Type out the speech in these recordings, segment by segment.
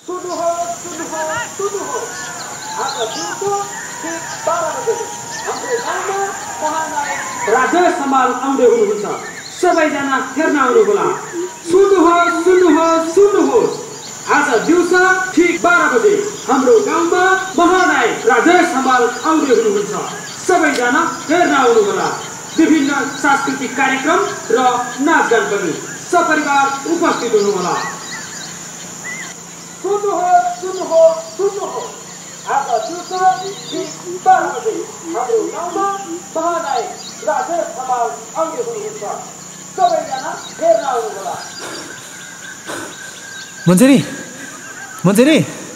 राजेश हमाल आउँदै हुनुहुन्छ सबैजना हेर्न आउनुहोला सुन्नुहोस् आज दिउँसो ठीक 12 बजे हाम्रो गाउँमा महानायक राजेश हमाल आउँदै हुनुहुन्छ सबैजना हेर्न आउनुहोला विभिन्न सांस्कृतिक कार्यक्रम र नाचगान पनि सपरिवार उपस्थित हुनुहोला सुन्नुहोस् आज दिउँसो ठीक 12 बजे हाम्रो गाउँमा महानायक राजेश हमाल आउँदै हुनुहुन्छ सबैजना हेर्न आउनुहोला मन्जरी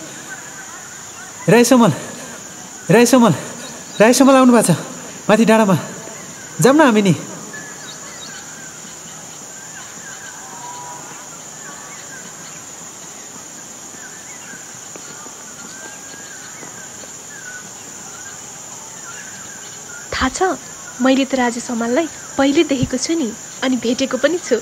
राई समल आउनु भएको छ माथि डाँडामा जाऊँ न हामी नि थाहा छ मैले त राजेश हमाललाई पहिले देखेको छु नि अनि भेटेको पनि छु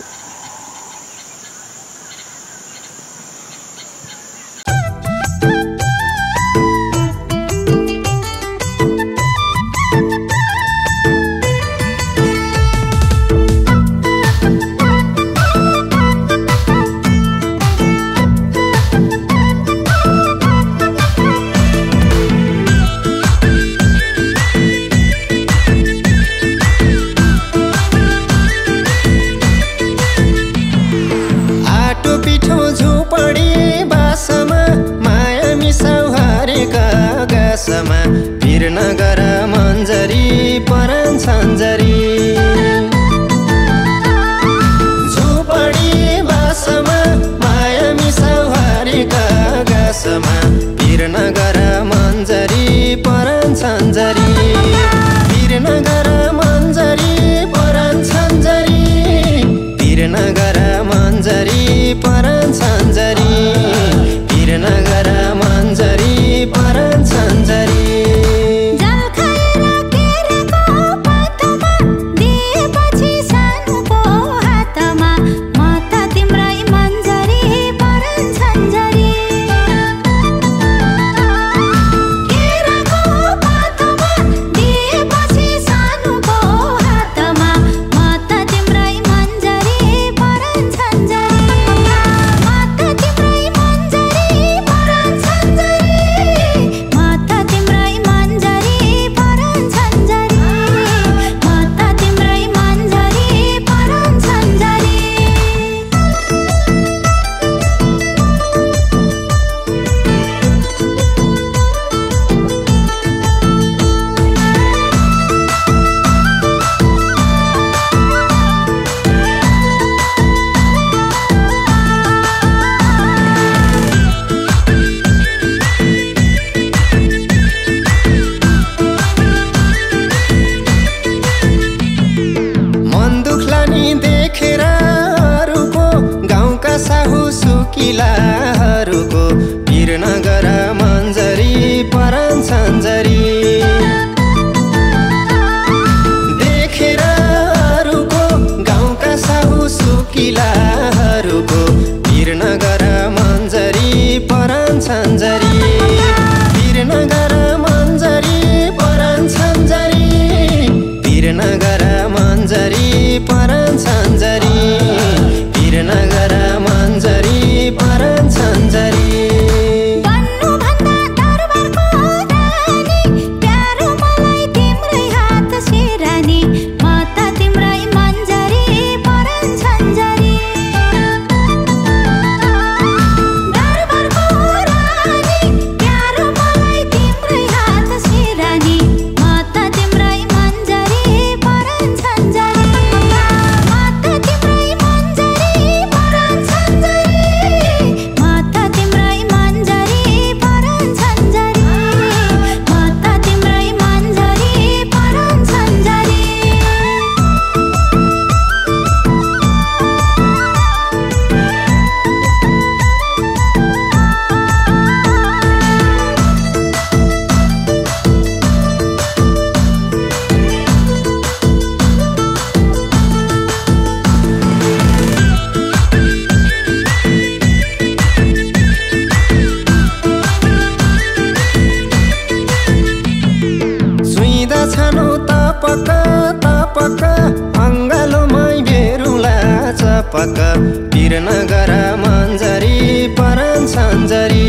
वीरनगर मन्जरी परन सन्जरी झुपडी बासमा माया मिसाउहारीका गासमा वीरनगर मन्जरी परन सन्जरी वीरनगर मन्जरी परन सन्जरी वीरनगर मन्जरी परन सन्जरी वीरनगर मन्जरी परन सन्जरी किलाहरूको वीरनगर मन्जरी परन सन्जरी देखेर अरूको गाउँका साहु सुकिलाहरूको वीरनगर मन्जरी परन सन्जरी वीरनगर मन्जरी परन सन्जरी वीरनगर मन्जरी परन सन्जरी वीरनगर मन्जरी परन सन्जरी Sandari तपक पिर नगर मन्जरी परान सन्जरी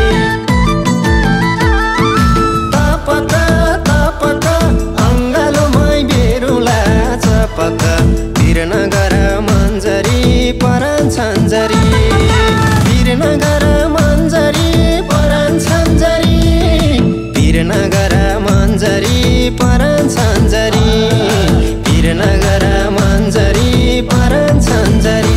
तपक तपक अङ्गालोमै बेरुला चपक पिर नगर मन्जरी परान सन्जरी पिर नगर मन्जरी परान सन्जरी पिर नगर मन्जरी परान सन्जरी पिर नगर मन्जरी परान सन्जरी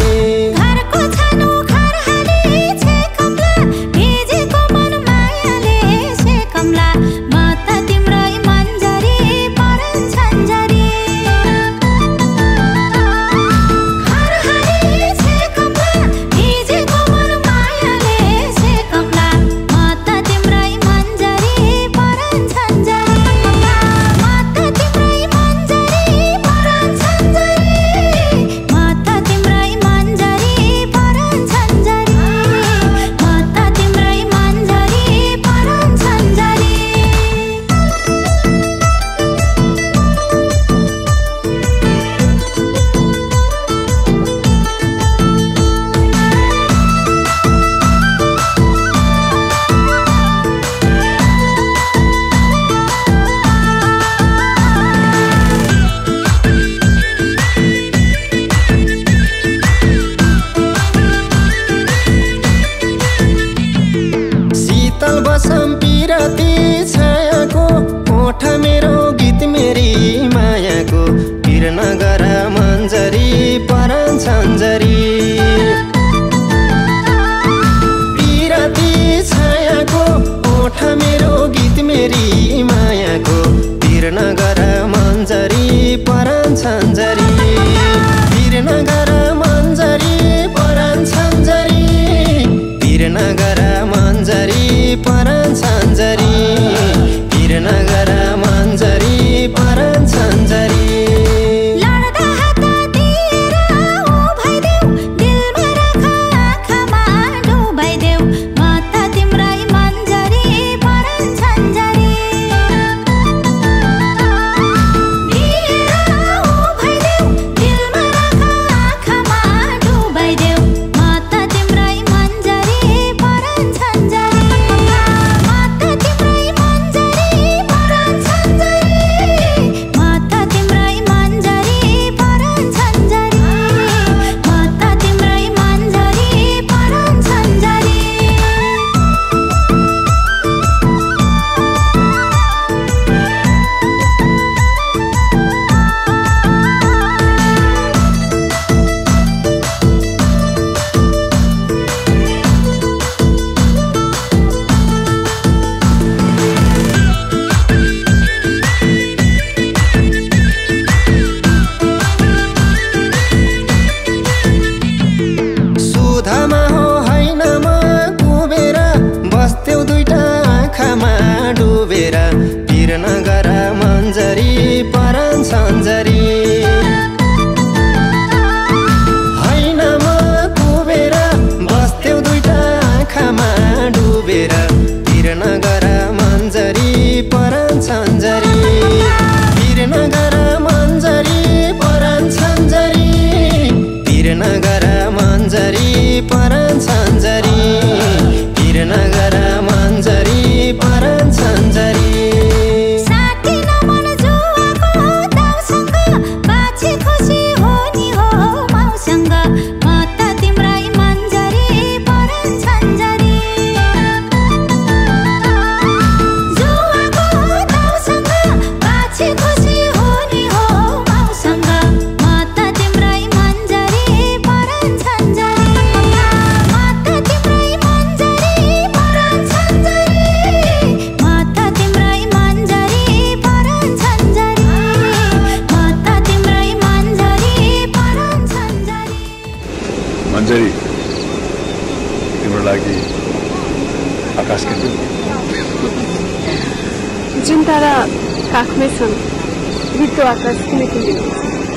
जुन तारा काखमै छन् भित्तो आकाश किन किन्दिनु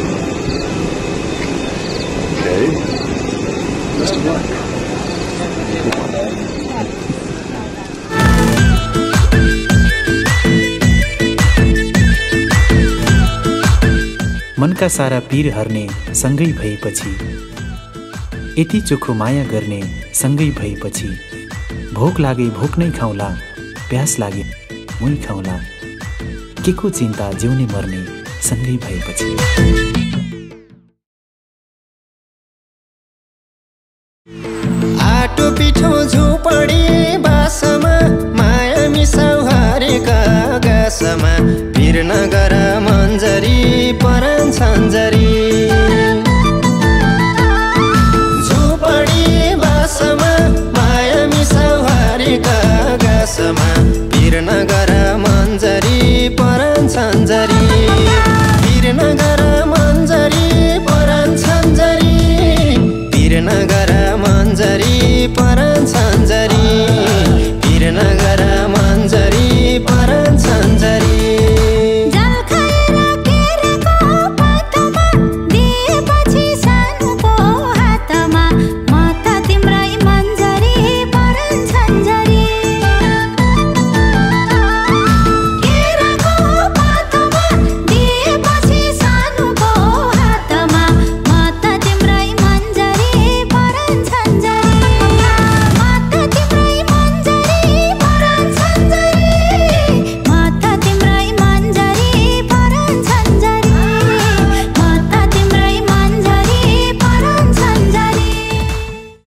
Okay. Best of luck. मनका सारा पीर हर्ने सँगै भएपछि यति चोखो माया गर्ने सँगै भएपछि भोक लागे भोक नै खाउँला, प्यास लागे मुई खाउँला, के को चिन्ता जिउने मर्ने सँगै भएपछि।